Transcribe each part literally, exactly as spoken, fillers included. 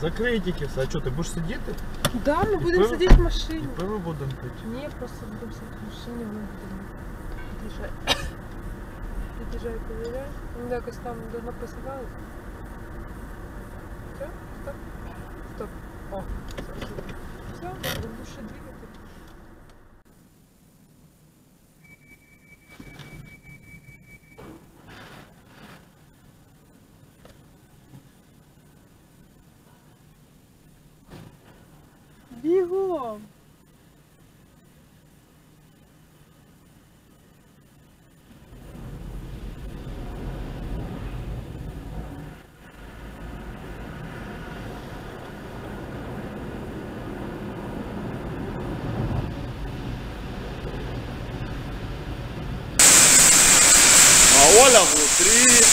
Закрий тільки все. А що, ти будеш сидіти? Да, ми І будемо пиво? сидіти в машині. І пиво будемо пити? Ні, просто будемо сидіти в машині, ми будемо під'їжджати. Під'їжджай, під'їжджай. Ну, якось там давно посідали. Все, стоп. Стоп. О, все, супер. Все, будемо душі двигати. Бігом! А Оля внутри.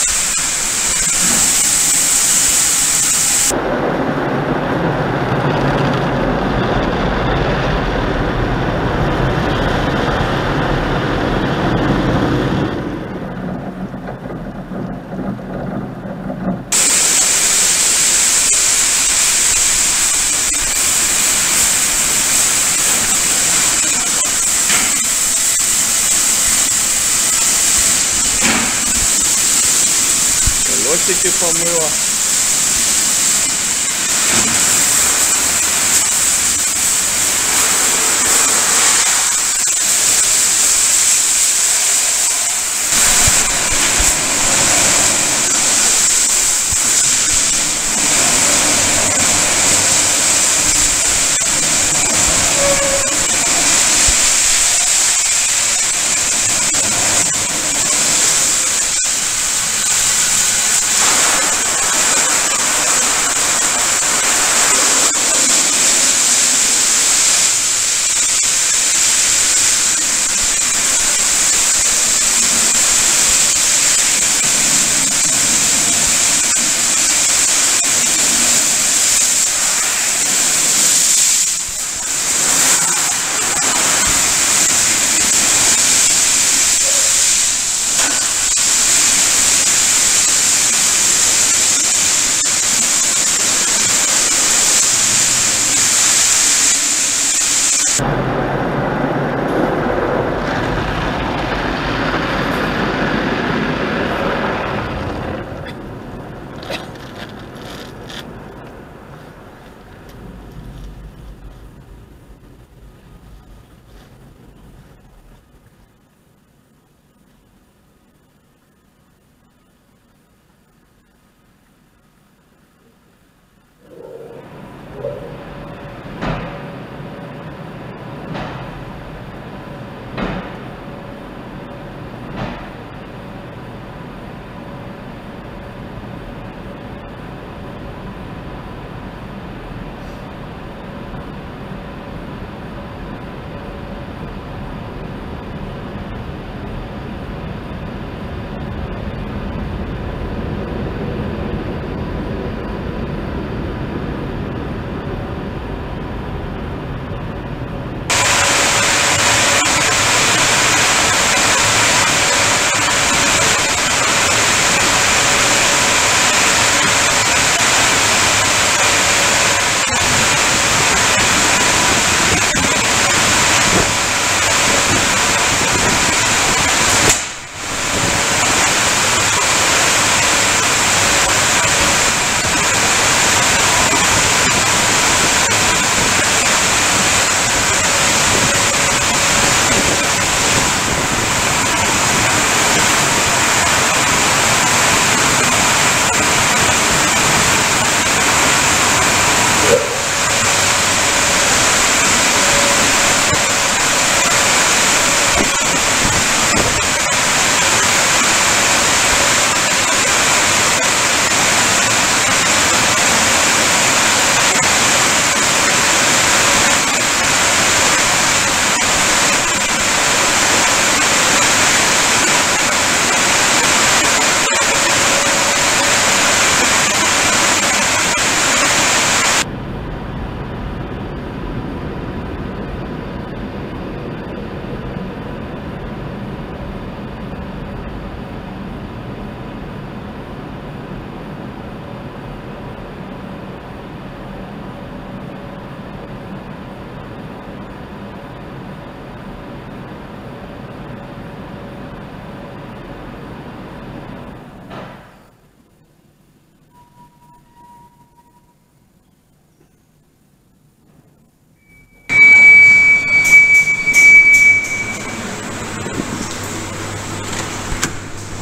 Колесики помыла.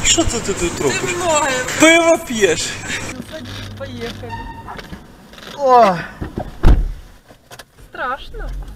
Що це ти тут робиш? Ти в ноги. Пиво п'єш. Поїхали. О! Страшно.